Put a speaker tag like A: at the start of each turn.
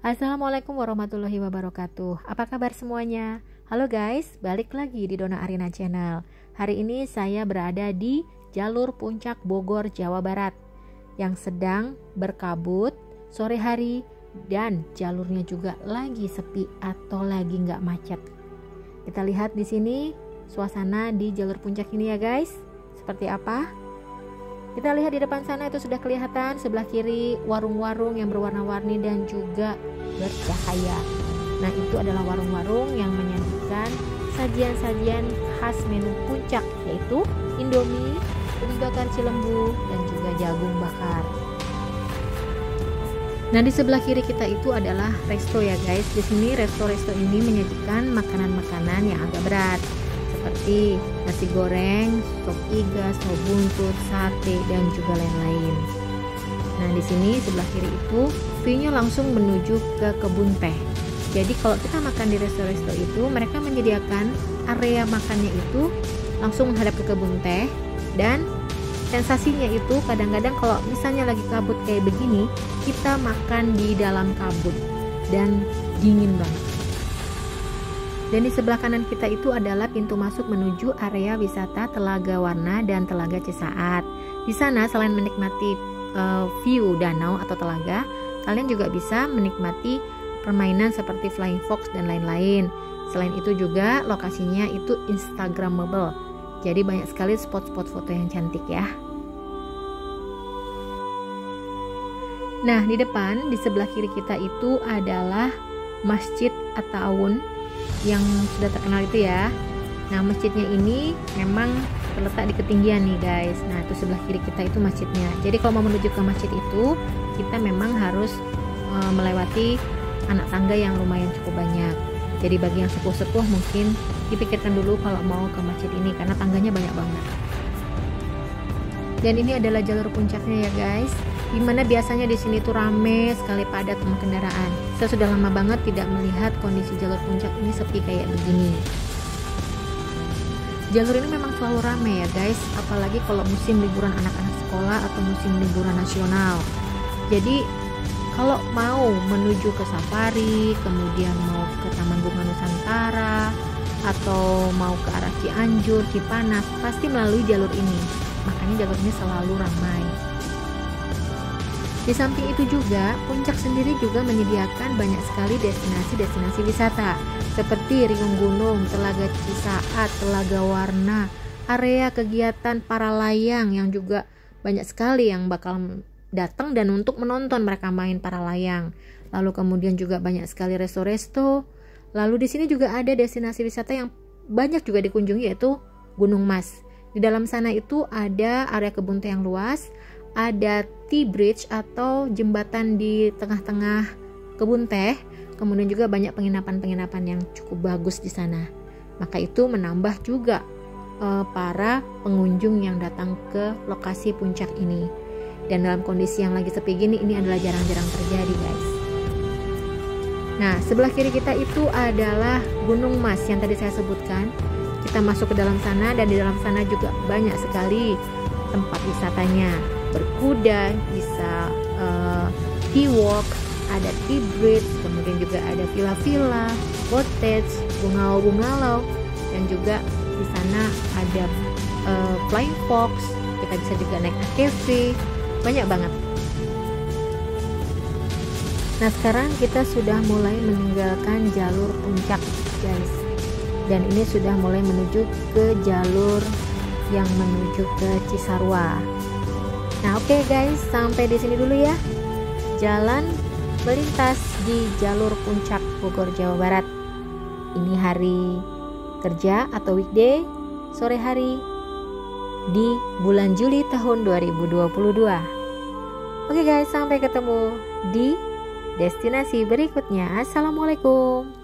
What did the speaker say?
A: Assalamualaikum warahmatullahi wabarakatuh. Apa kabar semuanya? Halo guys, balik lagi di Dona Arina Channel. Hari ini saya berada di jalur puncak Bogor, Jawa Barat yang sedang berkabut sore hari dan jalurnya juga lagi sepi atau lagi nggak macet. Kita lihat di sini suasana di jalur puncak ini ya guys. Seperti apa? Kita lihat di depan sana itu sudah kelihatan sebelah kiri warung-warung yang berwarna-warni dan juga bercahaya. Nah, itu adalah warung-warung yang menyajikan sajian-sajian khas menu puncak, yaitu Indomie, ubi bakar Cilembu, dan juga jagung bakar. Nah, di sebelah kiri kita itu adalah resto ya guys. Di sini resto-resto ini menyajikan makanan-makanan yang agak berat, seperti nasi goreng, sop iga, sop buntut, sate, dan juga lain-lain. Nah, di sini sebelah kiri itu view-nya langsung menuju ke kebun teh. Jadi kalau kita makan di resto-resto itu, mereka menyediakan area makannya itu langsung menghadap ke kebun teh, dan sensasinya itu kadang-kadang kalau misalnya lagi kabut kayak begini, kita makan di dalam kabut dan dingin banget. Dan di sebelah kanan kita itu adalah pintu masuk menuju area wisata Telaga Warna dan Telaga Cisaat. Di sana selain menikmati view danau atau telaga, kalian juga bisa menikmati permainan seperti flying fox dan lain-lain. Selain itu juga lokasinya itu instagramable. Jadi banyak sekali spot-spot foto yang cantik ya. Nah, di depan di sebelah kiri kita itu adalah Masjid At-Ta'awun yang sudah terkenal itu ya. Nah, masjidnya ini memang terletak di ketinggian nih guys. Nah, itu sebelah kiri kita itu masjidnya. Jadi kalau mau menuju ke masjid itu, kita memang harus melewati anak tangga yang lumayan cukup banyak. Jadi bagi yang sepuh-sepuh mungkin dipikirkan dulu kalau mau ke masjid ini, karena tangganya banyak banget. Dan ini adalah jalur puncaknya ya guys, dimana biasanya di sini tuh rame sekali, padat sama kendaraan. Saya sudah lama banget tidak melihat kondisi jalur puncak ini sepi kayak begini. Jalur ini memang selalu rame ya guys, apalagi kalau musim liburan anak-anak sekolah atau musim liburan nasional. Jadi kalau mau menuju ke safari, kemudian mau ke Taman Bunga Nusantara, atau mau ke arah Cianjur, Cipanas, pasti melalui jalur ini. Makanya jalur ini selalu ramai. Di samping itu juga, puncak sendiri juga menyediakan banyak sekali destinasi-destinasi wisata, seperti Riung Gunung, Telaga Cisaat, Telaga Warna, area kegiatan para layang yang juga banyak sekali yang bakal datang dan untuk menonton mereka main para layang. Lalu kemudian juga banyak sekali resto-resto. Lalu di sini juga ada destinasi wisata yang banyak juga dikunjungi, yaitu Gunung Mas. Di dalam sana itu ada area kebun teh yang luas, ada T-bridge atau jembatan di tengah-tengah kebun teh. Kemudian juga banyak penginapan-penginapan yang cukup bagus di sana. Maka itu menambah juga para pengunjung yang datang ke lokasi puncak ini. Dan dalam kondisi yang lagi sepi gini, ini adalah jarang-jarang terjadi guys. Nah, sebelah kiri kita itu adalah Gunung Mas yang tadi saya sebutkan. Kita masuk ke dalam sana, dan di dalam sana juga banyak sekali tempat wisatanya. Berkuda, bisa tea-walk, ada tea-bridge, kemudian juga ada villa-villa, cottage, bungalow-bungalow, dan juga di sana ada flying fox. Kita bisa juga naik ATV. Banyak banget. Nah, sekarang kita sudah mulai meninggalkan jalur puncak guys, dan ini sudah mulai menuju ke jalur yang menuju ke Cisarua. Nah, oke guys, sampai di sini dulu ya jalan melintas di jalur puncak Bogor, Jawa Barat. Ini hari kerja atau weekday, sore hari di bulan Juli tahun 2022. Oke guys, sampai ketemu di destinasi berikutnya. Assalamualaikum.